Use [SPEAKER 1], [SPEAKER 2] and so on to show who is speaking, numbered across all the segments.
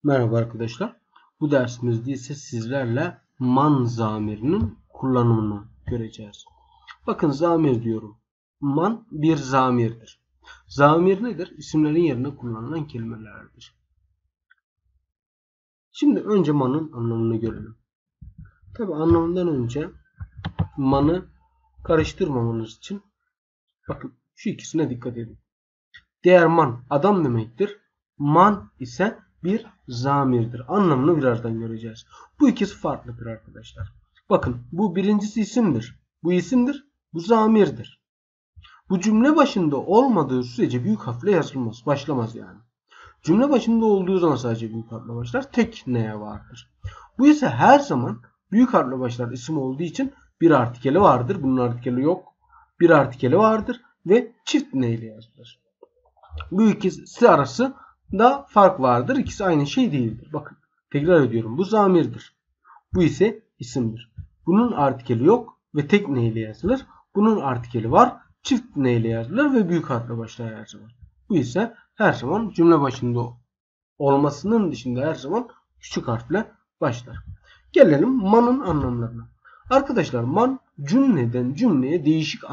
[SPEAKER 1] Merhaba arkadaşlar. Bu dersimizde ise sizlerle man zamirinin kullanımını göreceğiz. Bakın zamir diyorum. Man bir zamirdir. Zamir nedir? İsimlerin yerine kullanılan kelimelerdir. Şimdi önce manın anlamını görelim. Tabi anlamından önce manı karıştırmamanız için bakın şu ikisine dikkat edin. Diğer man adam demektir. Man ise bir zamirdir. Anlamını birazdan göreceğiz. Bu ikisi farklıdır arkadaşlar. Bakın bu birincisi isimdir. Bu isimdir. Bu zamirdir. Bu cümle başında olmadığı sürece büyük harfle yazılmaz. Başlamaz yani. Cümle başında olduğu zaman sadece büyük harfle başlar. Tek neye vardır. Bu ise her zaman büyük harfle başlar. İsim olduğu için bir artikeli vardır. Bunun artikeli yok. Bir artikeli vardır ve çift neyle yazılır. Bu ikisi arasında fark vardır. İkisi aynı şey değildir. Bakın tekrar ediyorum. Bu zamirdir. Bu ise isimdir. Bunun artikeli yok ve tek neyle yazılır. Bunun artikeli var. Çift neyle yazılır ve büyük harfle başlar her zaman. Bu ise her zaman cümle başında olmasının dışında her zaman küçük harfle başlar. Gelelim man'ın anlamlarına. Arkadaşlar man cümleden cümleye değişik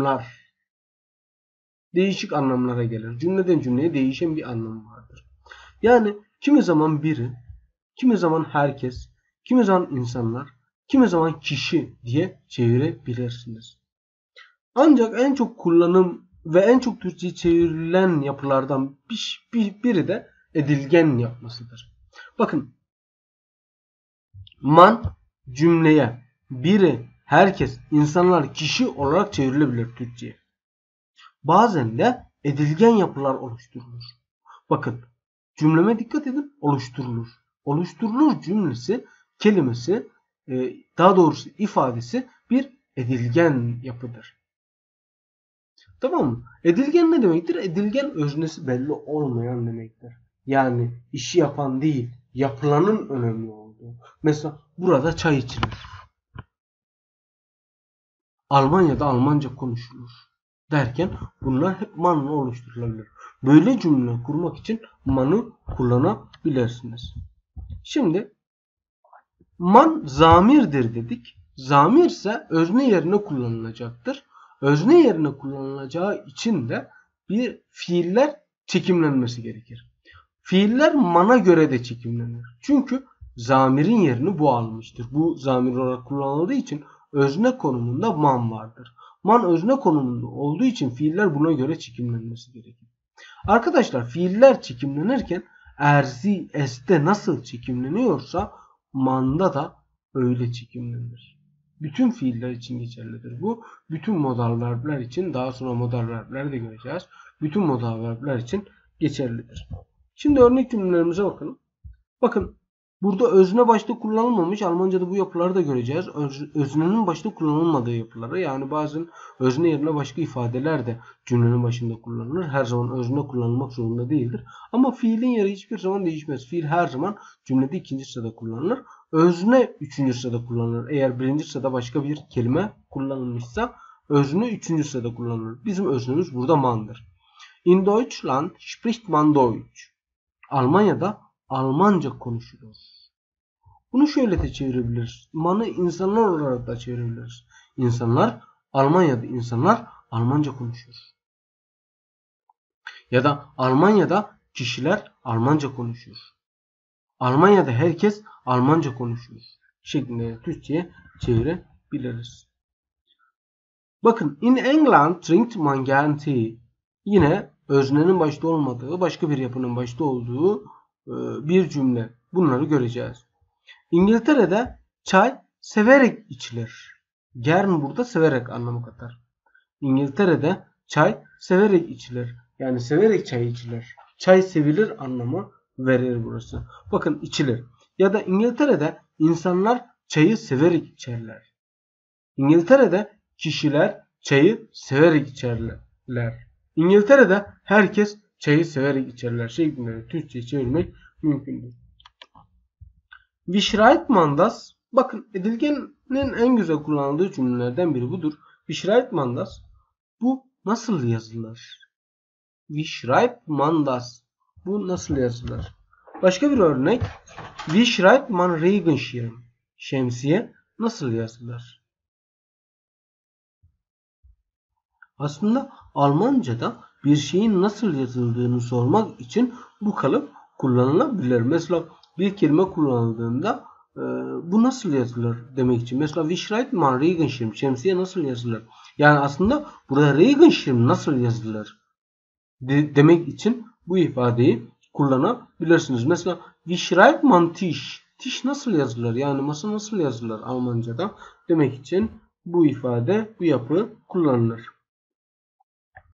[SPEAKER 1] anlamlara gelir. Cümleden cümleye değişen bir anlam vardır. Yani kimi zaman biri, kimi zaman herkes, kimi zaman insanlar, kimi zaman kişi diye çevirebilirsiniz. Ancak en çok kullanım ve en çok Türkçe'ye çevrilen yapılardan biri de edilgen yapmasıdır. Bakın man cümleye biri, herkes, insanlar, kişi olarak çevrilebilir Türkçe'ye. Bazen de edilgen yapılar oluşturulur. Bakın cümleme dikkat edin, oluşturulur. Oluşturulur cümlesi, kelimesi, daha doğrusu ifadesi bir edilgen yapıdır. Tamam mı? Edilgen ne demektir? Edilgen öznesi belli olmayan demektir. Yani işi yapan değil, yapılanın önemli olduğu. Mesela burada çay içilir. Almanya'da Almanca konuşulur derken bunlar hep man'la oluşturulabilir. Böyle cümle kurmak için man'ı kullanabilirsiniz. Şimdi man zamirdir dedik. Zamir ise özne yerine kullanılacaktır. Özne yerine kullanılacağı için de bir fiiller çekimlenmesi gerekir. Fiiller man'a göre de çekimlenir. Çünkü zamirin yerini bu almıştır. Bu zamir olarak kullanıldığı için özne konumunda man vardır. Man özne konumunda olduğu için fiiller buna göre çekimlenmesi gerekir. Arkadaşlar fiiller çekimlenirken erzi, este nasıl çekimleniyorsa manda da öyle çekimlenir. Bütün fiiller için geçerlidir bu. Bütün modal verbler için, daha sonra modal verbleri de göreceğiz. Bütün modal verbler için geçerlidir. Şimdi örnek cümlelerimize bakalım. Bakın burada özne başta kullanılmamış. Almanca'da bu yapıları da göreceğiz. Öznenin başta kullanılmadığı yapıları. Yani bazen özne yerine başka ifadeler de cümlenin başında kullanılır. Her zaman özne kullanılmak zorunda değildir. Ama fiilin yeri hiçbir zaman değişmez. Fiil her zaman cümlede ikinci sırada kullanılır. Özne üçüncü sırada kullanılır. Eğer birinci sırada başka bir kelime kullanılmışsa özne üçüncü sırada kullanılır. Bizim öznemiz burada man'dır. In Deutschland spricht man Deutsch. Almanya'da Almanca konuşulur. Bunu şöyle de çevirebiliriz. Man'ı insanlar olarak da çevirebiliriz. Almanya'da insanlar Almanca konuşuyor. Ya da Almanya'da kişiler Almanca konuşuyor. Almanya'da herkes Almanca konuşuyor şeklinde Türkçe'ye çevirebiliriz. Bakın in England trinkt man gern tea. Yine öznenin başta olmadığı, başka bir yapının başta olduğu bir cümle. Bunları göreceğiz. İngiltere'de çay severek içilir. Gern burada severek anlamı katar. İngiltere'de çay severek içilir. Yani severek çay içilir. Çay sevilir anlamı verir burası. Bakın içilir. Ya da İngiltere'de insanlar çayı severek içerler. İngiltere'de kişiler çayı severek içerler. İngiltere'de herkes çayı severek içerler şeklinde Türkçe'ye çevirmek mümkündür. Wie schreibt man das? Bakın edilgenin en güzel kullanıldığı cümlelerden biri budur. Wie schreibt man das? Bu nasıl yazılır? Wie schreibt man das? Bu nasıl yazılır? Başka bir örnek. Wie schreibt man Regenschirm? Şemsiye nasıl yazılır? Aslında Almanca'da bir şeyin nasıl yazıldığını sormak için bu kalıp kullanılabilir. Mesela bir kelime kullanıldığında bu nasıl yazılır demek için. Mesela wie schreibt man Regenschirm? Şemsiye nasıl yazılır? Yani aslında burada Regenschirm nasıl yazılır demek için bu ifadeyi kullanabilirsiniz. Mesela wie schreibt man Tisch? Tisch nasıl yazılır? Yani masa nasıl yazılır Almanca'da demek için bu ifade, bu yapı kullanılır.